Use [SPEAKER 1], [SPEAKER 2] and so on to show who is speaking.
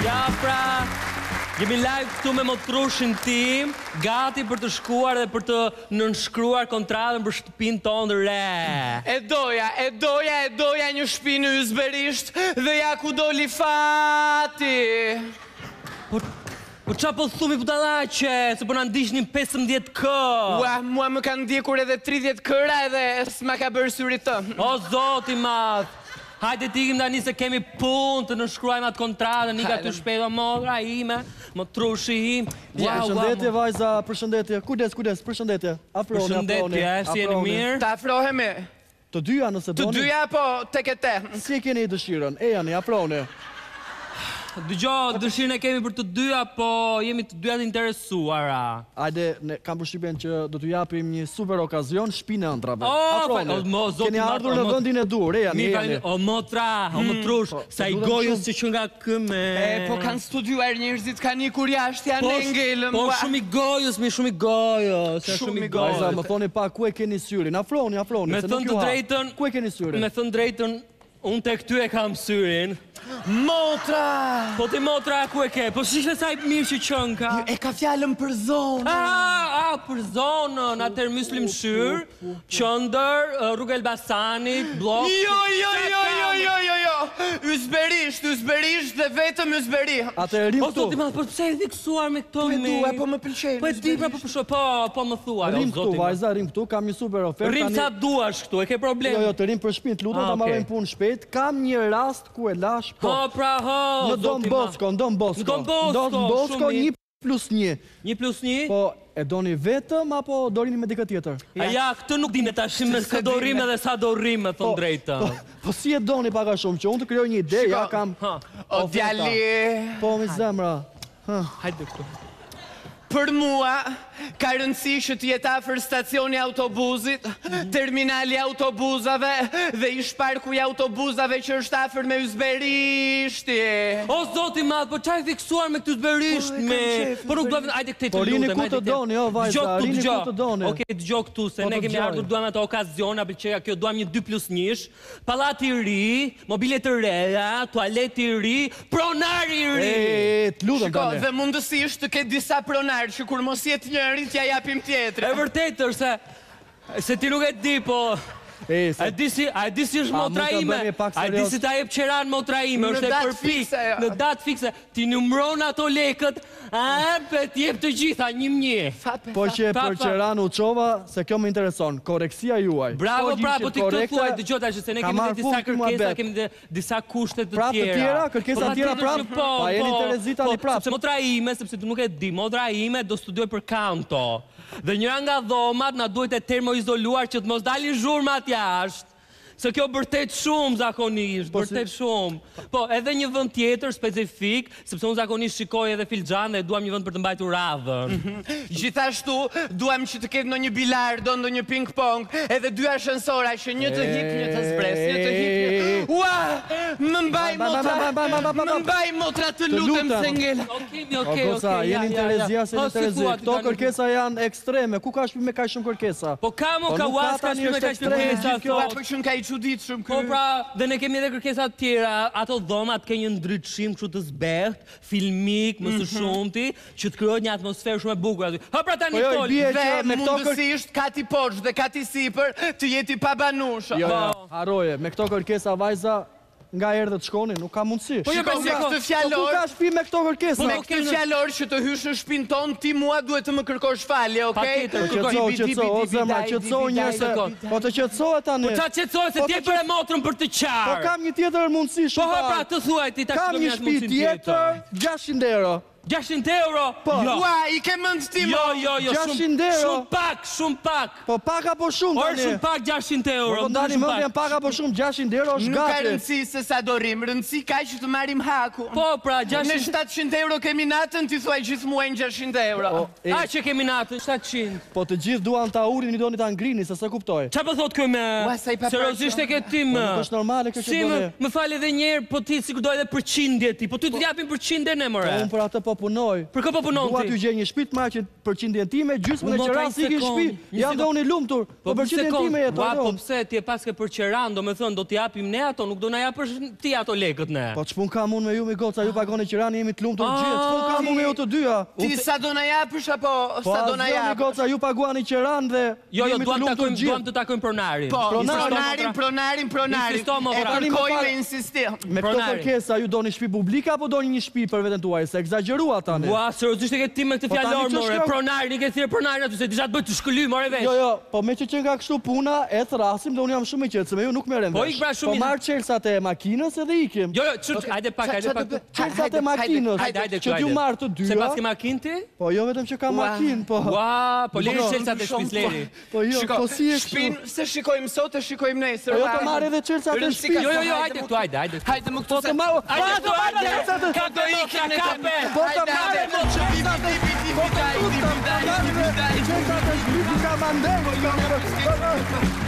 [SPEAKER 1] Ja, pra, jemi live këtu me motrushin tim, gati për të shkuar dhe për të nënshkruar kontratën për shtëpinë tonë të re.
[SPEAKER 2] E doja një shtëpi në Ysberisht dhe ja ku doli fati.
[SPEAKER 1] Po qa po thumi putallaqe, se po na ndiqnin 15 kë.
[SPEAKER 2] Ua, mua më kanë ndjekur edhe 30 këra edhe s'ma ka bërë syri të.
[SPEAKER 1] O zoti madh. Hajde t'ikim tani se kemi punë të nënshkruajmë atë kontratën, nika të shpejt, modra ime, motrushi im.
[SPEAKER 3] Përshëndetje vajza, përshëndetje. Kujdes, përshëndetje. Afroni.
[SPEAKER 1] Përshëndetje, si jeni mirë?
[SPEAKER 2] Ta afrohemi.
[SPEAKER 3] Të dyja nëse doni.
[SPEAKER 2] Të dyja po tek e te.
[SPEAKER 3] Si e keni dëshirën? Ejani, afroni.
[SPEAKER 1] Dëgjoj, dëshirën e kemi për të dyja, po jemi të dyja të interesuara.
[SPEAKER 3] Ajde, ne kam përshtypjen që do t'ju japim një super okazion, shtëpinë e ëndrave. Keni ardhur në vendin e dur, ejani.
[SPEAKER 1] O motra, o motrush, sa i gojës që nga këme.
[SPEAKER 2] Po kanë studiuar njerëzit, kanë ikur jashtë, janë ngelëm.
[SPEAKER 1] Po shumë i gojës, shumë i gojës.
[SPEAKER 3] Vajza, më thoni pa, ku e keni syrin? Afroni,
[SPEAKER 1] Me thënë të drejtën,
[SPEAKER 3] ku e keni syrin?
[SPEAKER 1] Me thënë drejtën, unë tek ty e kam syrin.
[SPEAKER 2] Motra!
[SPEAKER 1] Po ti motra ku e ke? Po shishë sa i mirë që qënë ka?
[SPEAKER 2] E ka fjallën për zonë.
[SPEAKER 1] Për zonën, atër Myslim Shyr, Qëndër, Rrugë Elbasanit, Blok...
[SPEAKER 2] Jo! Ysberisht dhe vetëm Ysberi.
[SPEAKER 3] Atë rim këtu.
[SPEAKER 1] O, zoti madh, po pse e dhiksuar me këto me...
[SPEAKER 2] Po më pëlqejnë.
[SPEAKER 1] Po e di, po më thua.
[SPEAKER 3] Rim këtu, vajza, rim këtu, kam një super ofertë.
[SPEAKER 1] Rim sa duash këtu, e ke problem?
[SPEAKER 3] Jo, të rim për shpinë, të lutem ta marrojmë punë shpejt. Kam një rast ku e lash po.
[SPEAKER 1] Në
[SPEAKER 3] Don Bosco, Don Bosco, 1+1.
[SPEAKER 1] 1+1?
[SPEAKER 3] Po, e doni vetëm, apo do rini me dikë tjetër?
[SPEAKER 1] Ja, këtë nuk dine ta shimë me s'ka do rime dhe sa do rime, thon drejta.
[SPEAKER 3] Po si e doni paka shumë, që unë të kryoj një ide, ja kam...
[SPEAKER 2] O djali...
[SPEAKER 3] Po, mi zemra.
[SPEAKER 1] Hajde këtu.
[SPEAKER 2] Për mua, ka rëndësi që t'jetë afër stacioni autobuzit, terminali autobuzave dhe ish parku i autobuzave që është afër me Ysberishti.
[SPEAKER 1] O, zoti madh, po qaj fiksuar me këtë Ysberisht me... Po nuk duhet, ajde këtë
[SPEAKER 3] Po rini ku të doni, o vajza, rini ku të doni.
[SPEAKER 1] Oke, dëgjoj këtu, se ne kemi ardhur, duam ato okaziona, për që kjo duam një 2+1, pallati i ri, mobilet të reja, tualeti i ri, pronari i ri.
[SPEAKER 3] T'lutem tani.
[SPEAKER 2] Dhe mundësisht të ketë disa pronarë që kur mos jetë njëri t'ja japim tjetër.
[SPEAKER 1] E vërtetër, se ti nuk e di, po... A e di si është motra ime, a e di si ta jep qeran motra ime, është e përpik, në datë fikse, ti numron ato lekët, për t'jep të gjitha, 1-1.
[SPEAKER 3] Po që për qeran u qova, se kjo më intereson, koreksia juaj.
[SPEAKER 1] Bravo, po ti këtë thuaj, të gjota që se ne kemi dhe disa kërkesa, kemi dhe disa kushtet të tjera.
[SPEAKER 3] Prapë të tjera, kërkesa të tjera prapë, pa jeni Terezita një prapë.
[SPEAKER 1] Sepse motra ime, sepse ti nuk e di, motra ime do studioj për kanto. Dhe njëra nga dhomat na duhet e termoizoluar që të mos dalin zhurmat jashtë. Se kjo bërtet shumë zakonisht, bërtet shumë. Po, edhe një vend tjetër specifik, sepse unë zakonisht shikoj edhe filxhan dhe duam një vend për të mbajtur radhën.
[SPEAKER 2] Gjithashtu, duam që të ketë në një bilardo, në një ping-pong, edhe 2 ashensora, që një të hik, një të zbres, një të hik, Ua! Më mbaj motra të lutem se ngela.
[SPEAKER 1] Okej.
[SPEAKER 3] Jeni Terezia, se një Terezia. Këto kërkesa janë ekstreme. Ku ka shpi me ka shumë kërkesa?
[SPEAKER 1] Po ka uas, ka shpi me ka shumë kërkesa.
[SPEAKER 2] Po shumë ka i qudit shumë
[SPEAKER 1] Po pra, dhe ne kemi edhe kërkesat tjera. Ato dhomat ke një ndryqim kështu të zbeht, filmik, më së shumti, që të kryojt një atmosferë shumë e bukur aty. Ha pra tani fol.
[SPEAKER 2] Dhe mundësisht kati poshtë dhe kati sipër të jeti pa banushë.
[SPEAKER 3] Jo, haroje, me këto kërkesa vajza nga erdhe të shkoni, nuk ka mundësi.
[SPEAKER 2] Po këtë fjallor...
[SPEAKER 3] Po ku ka shpi me këto kërkesa?
[SPEAKER 2] Me këtë fjallor që të hysh në shpinë tonë, ti mua duhet të më kërkosh falje, okej?
[SPEAKER 3] Qëtëso, o zemra, qëtëso njëse... Po të qëtëso e tani...
[SPEAKER 1] Po qa qëtëso e se tje për e motrën për të qarë.
[SPEAKER 3] Po kam një tjetër mundësi shumë
[SPEAKER 1] parë. Po pra, të thuaj ti ta
[SPEAKER 3] kam një shpi tjetër, 600 euro.
[SPEAKER 1] 600 euro?
[SPEAKER 3] Po.
[SPEAKER 2] Ua, i ke mëndë ti mo?
[SPEAKER 1] Jo,
[SPEAKER 3] 600 euro.
[SPEAKER 1] Shumë pak.
[SPEAKER 3] Po pak apo shumë tani?
[SPEAKER 1] Orë shumë pak 600 euro.
[SPEAKER 3] Po ndani më vjen pak apo shumë 600 euro është gati.
[SPEAKER 2] Nuk ka rëndësi se sa do rrim, rëndësi ka që të marim haku.
[SPEAKER 1] Po pra, 600...
[SPEAKER 2] Në 700 euro kemi natën, ti thuaj gjithë muajnë 600 euro.
[SPEAKER 1] A që kemi natën, 700.
[SPEAKER 3] Po të gjithë duan ta urin, një doni ta ngrini, se se kuptoj.
[SPEAKER 1] Qa po thot kjo me... Seriozisht e ke ti më?
[SPEAKER 3] Nuk është normale kjo që bëne.
[SPEAKER 1] Më fal edhe njerë, po ti si ku do edhe përqindje ti. Po ty të japim përqindje ne mëre.
[SPEAKER 3] Unë për atë po po punoj.
[SPEAKER 1] Për kë po punon ti?
[SPEAKER 3] Dua t'ju gjej një shtëpi të marrë që për qindjen time, gjysmën e qeran si ke shtëpi. Ja do unë lumtur. Po për qindjen time jeton.
[SPEAKER 1] Po pse ti e paske për qeran, domethënë do t'i japim ne ato, nuk do na japësh ti ato lekët ne.
[SPEAKER 3] Po ç'pun kam unë me ju mi goca, ju pagoni qeran, jemi të lumtur gjithë. Ç'pun kam unë me ju të dyja?
[SPEAKER 2] Ti sa do na japësh apo sa do na japësh?
[SPEAKER 3] Po goca, ju paguani qeran dhe
[SPEAKER 1] jo, duam të takojmë pronarin.
[SPEAKER 2] Po, pronarin. E kërkoj me insistim.
[SPEAKER 3] Me këto kërkesa ju doni shtëpi publike apo doni një shtëpi për veten tuaj? Se egzageruat tani.
[SPEAKER 1] Ua, seriozisht e ke ti me këtë fjalor more, pronarin, ke thirrë pronarin aty se disha të bëj të shkëly, more vesh.
[SPEAKER 3] Jo, po me që nga kështu puna, e thrasim dhe unë jam shumë i qetë, se me ju nuk merrem vesh. Po marr çelsat e makinës edhe ikim.
[SPEAKER 1] Jo, hajde pak.
[SPEAKER 3] Çelsat e makinës. Që t'ju marr të dyja.
[SPEAKER 1] Se pas ke makinë ti?
[SPEAKER 3] Po jo vetëm që kam makinë, po.
[SPEAKER 1] Ua, po liri çelsat e shtëpisë leri.
[SPEAKER 3] Po jo, po si e
[SPEAKER 2] shtëpinë, se shikojmë sot e shikojmë nesër.
[SPEAKER 3] Jo të marr edhe çelsat e shtëpisë.
[SPEAKER 1] Jo, hajde këtu, hajde.
[SPEAKER 2] Hajde më këtu.
[SPEAKER 3] Po të marr.
[SPEAKER 1] Ka do ikë në kape.
[SPEAKER 3] Po të marrë më çelsat e shtëpisë. Po të marrë më çelsat e shtëpisë.